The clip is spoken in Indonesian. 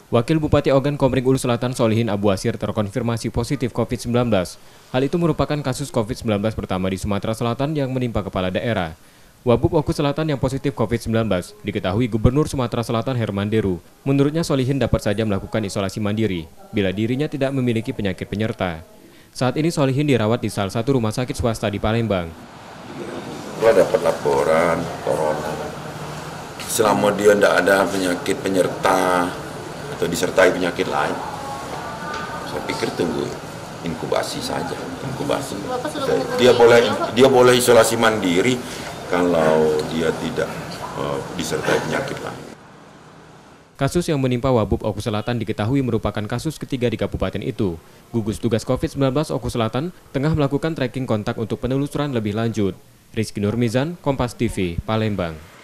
Wakil Bupati Ogan Komering Ulu Selatan Solihin Abu Asir terkonfirmasi positif COVID-19. Hal itu merupakan kasus COVID-19 pertama di Sumatera Selatan yang menimpa kepala daerah. Wabub Oku Selatan yang positif COVID-19 diketahui Gubernur Sumatera Selatan Herman Deru. Menurutnya Solihin dapat saja melakukan isolasi mandiri bila dirinya tidak memiliki penyakit penyerta. Saat ini Solihin dirawat di salah satu rumah sakit swasta di Palembang. Setelah dapat laporan corona, selama dia tidak ada penyakit penyerta atau disertai penyakit lain, saya pikir tunggu inkubasi saja. Dia boleh isolasi mandiri kalau dia tidak disertai penyakit lain. Kasus yang menimpa Wabub Oku Selatan diketahui merupakan kasus ketiga di kabupaten itu. Gugus Tugas COVID-19 Oku Selatan tengah melakukan tracking kontak untuk penelusuran lebih lanjut. Rizky Nurmizan, Kompas TV, Palembang.